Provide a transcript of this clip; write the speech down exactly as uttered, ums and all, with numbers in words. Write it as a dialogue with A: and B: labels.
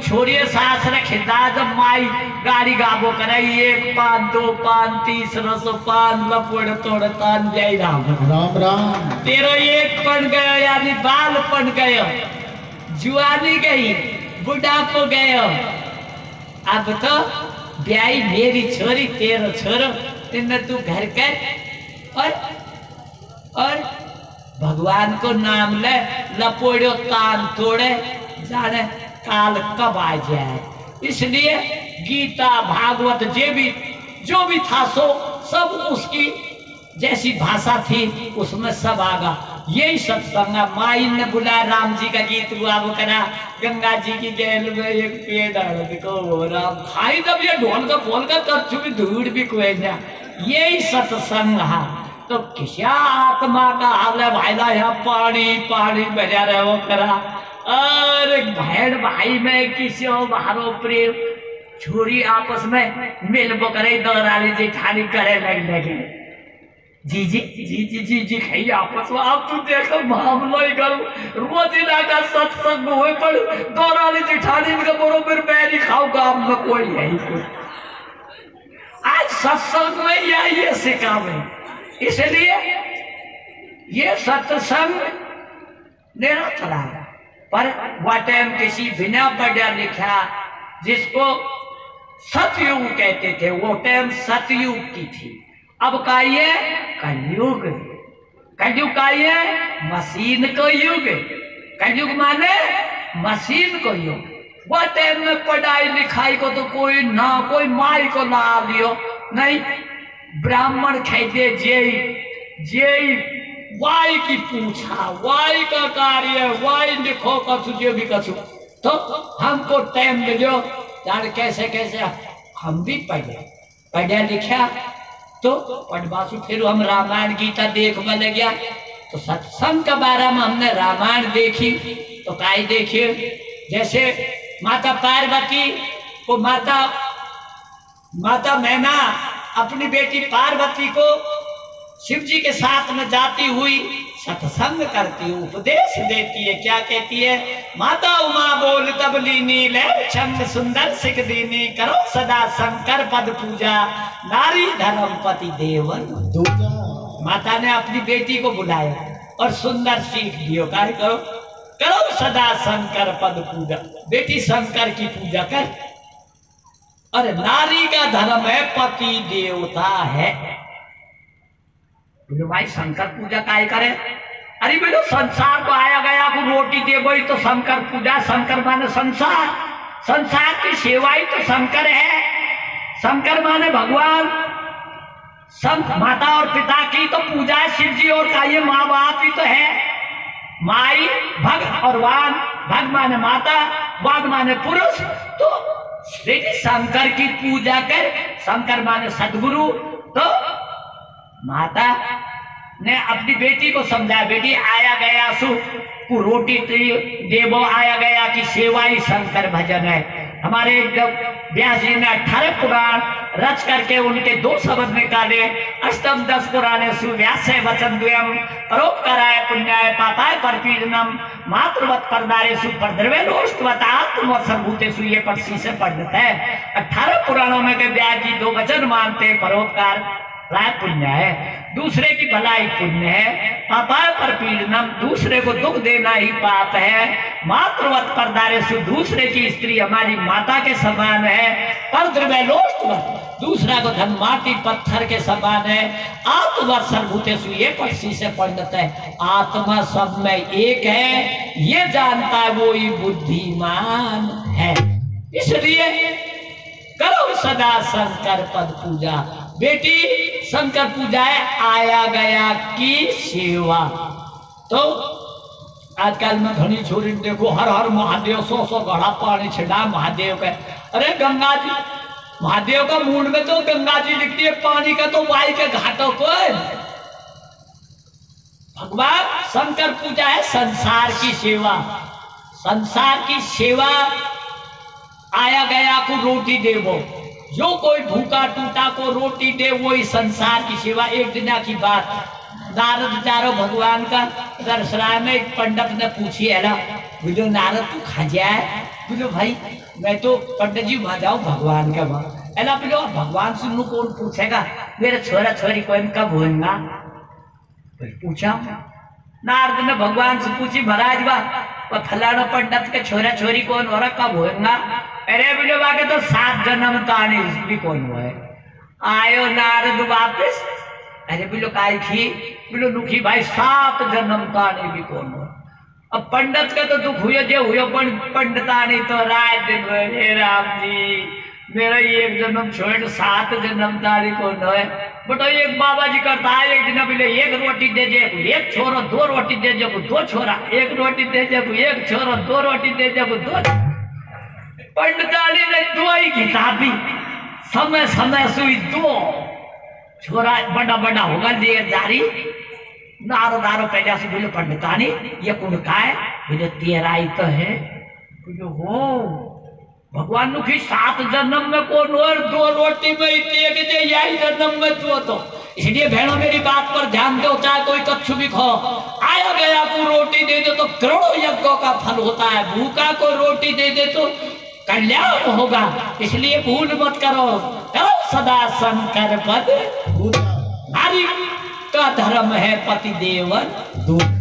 A: छोड़िए सास रखिदा जब माई गाड़ी गाबो करे एक पान दो पान तीस रसो पान लपोड़ तोड़ तान जय राम
B: राम राम।
A: तेरो एक पन गयो यानी बाल पन गयो, जुआनी गई, बुढ़ापो गयो। अब तो ब्याई मेरी छोरी तेरो छोरो, इनमें तू घर कर और और भगवान को नाम ले, लपोड़ो कान तोड़े, जाने काल कब आ जाए। इसलिए गीता भागवत जे भी जो भी था सो सब उसकी जैसी भाषा थी उसमें सब आगा। यही सत्संग माई ने बुलाया, राम जी का गीत हुआ वो करा, गंगा जी की गैल में एक पेड़ को राम खाई जब ये ढोल का बोल का कच्छु भी धूड़ भी कोई ना, यही सत्संग है। तो किसा आत्मा का हाल है भाईला, यहाँ पानी पानी बजा रहे वो करा। अरे बहन भाई में किसी बाहरों प्रेम छोरी आपस में मिल बो करे, दौराली जेठानी करे लग लगे जी जी जी जी जी जी खाई आपस में। आप तू देखो मामलो ही करो, रोज इना का सत्संग हुए पर दौराली जेठानी का बरोबर मैं नहीं खाऊ, गाँव में कोई है ही कोई। आज सत्संग में या ये सिखावे, इसलिए ये सत्संग लेना चला। पर वह टाइम किसी बिना पढ़ा लिखा जिसको सतयुग कहते थे, वो टाइम सतयुग की थी। अब का ये कलयुग, कलयुग का ये मशीन को युग, कलयुग माने मशीन को युग। वह टाइम में पढ़ाई लिखाई को तो कोई ना कोई माई को ला लियो नहीं, ब्राह्मण कहते जय जय वाई की पूछा, वाई का कार्य, वाई लिखो कछु जो भी कछु। तो हमको टाइम मिलो जान कैसे कैसे हम भी पढ़े पढ़ा लिखा, तो पढ़वासु फिर हम रामायण गीता देखने लग गया। तो सत्संग के बारे में हमने रामायण देखी, तो काई देखिए जैसे माता पार्वती को माता माता मैना अपनी बेटी पार्वती को शिव जी के साथ में जाती हुई सत्संग करती है, उपदेश देती है। क्या कहती है? माता उमा बोल तब लीनी ले छंद सुंदर सिख दीनी, करो सदा शंकर पद पूजा, नारी धर्म पति देवन दूजा। माता ने अपनी बेटी को बुलाया और सुंदर सीख दियो, क्या करो करो सदा शंकर पद पूजा, बेटी शंकर की पूजा कर। और नारी का धर्म है पति देवता है। बोलो भाई शंकर पूजा काय करे? अरे बोलो संसार को आया गया को रोटी दे गई तो शंकर पूजा, शंकर माने संसार, संसार की सेवा ही तो शंकर है। शंकर माने भगवान, संत माता और पिता की तो पूजा है, शिव जी और का ये माँ बाप ही तो है। माई भग और वान, भग माने माता, वाग माने पुरुष। तो श्री शंकर की पूजा कर, शंकर माने सदगुरु। तो माता ने अपनी बेटी को समझाया, बेटी आया गया सु को रोटी देवो, आया गया की सेवा ही शंकर भजन है। हमारे व्यास जी ने अठारह पुराण रच करके उनके दो शब्द निकाले, अष्टम दस पुराणे सुव्यास वचन द्वयम, परोपकाराय पुण्याय पापाय परपीडनम, मातृवत परदारे सु परद्रवेलोष्टवत आत्मसर्भूतेषु, ये पक्षी से पंडित है। अठारह पुराणों में के व्यास जी दो वचन मानते, परोपकार राय पुण्य है, दूसरे की भलाई पुण्य है, पापाय परपीडनम, दूसरे को दुख देना ही पाप है, मातृवत परदारेषु, दूसरे की स्त्री हमारी माता के समान है, परद्रवेलोष्टवत, दूसरा को धन माटी पत्थर के समान है, आत्मवत सर्वभूतेषु, ये पक्षी से पंडित है। आत्मा सब में एक है, ये जानता है वो ही बुद्धिमान है। इसलिए करो सदा शंकर पद पूजा, बेटी शंकर पूजा है आया गया की सेवा। तो आजकल में धनी छोरी देखो हर हर महादेव, सौ सौ घड़ा पानी छिड़ा महादेव का। अरे गंगा जी, महादेव का मूड में तो गंगा जी लिखती है, पानी का तो वाई के घाटों को। भगवान शंकर पूजा है संसार की सेवा, संसार की सेवा। आया गया को रोटी देवो, जो कोई भूखा टूटा को रोटी दे वही संसार की सेवा। एक दिन की बात, नारद चारो भगवान का दर्शना में एक पंडित ने पूछी, है ना बोलो नारद तू खा जाए? बोलो भाई मैं तो पंडित जी वहां जाऊं भगवान का वहां एला बोलो भगवान से नु कौन पूछेगा मेरे छोरा छोरी कौन कब होगा पूछा नारद ने भगवान से पूछी महाराज बा फलाना पंडित के छोरा छोरी कौन हो रहा कब होगा अरे बोले वाके तो सात जन्म ताने भी कौन हुआ है आयो नारद वापस अरे बोलो काय थी बोलो दुखी भाई सात जन्म ताने भी कौन हुआ अब पंडित का तो दुख हुआ जो हुआ पंडितानी तो राय दिन हे राम जी मेरा एक जन्म छोड़ सात जन्म तारी कौन है बटो एक बाबा जी करता है एक दिन बोले एक रोटी दे जे एक छोरो दो रोटी दे जे दो छोरा एक रोटी दे जे एक छोरो दो रोटी दे जे दो पंडितानी ने दो ही किताबी समय समय सुई दो छोरा बड़ा बड़ा होगा देर जारी नारो नारो पैदा से बोले पंडितानी ये कौन का है बोले तेरा ही तो है बोले हो भगवान नुखी सात जन्म में कौन और दो रोटी में एक दे यही जन्म में तू तो इसलिए बहनों मेरी बात पर ध्यान दो चाहे कोई कच्छु भी खाओ आया गया को रोटी दे दो तो करोड़ों यज्ञों का फल होता है भूखा को रोटी दे दे तो कल्याण होगा इसलिए भूल मत करो सदा शंकर पद नारी का धर्म है पति देवन दूत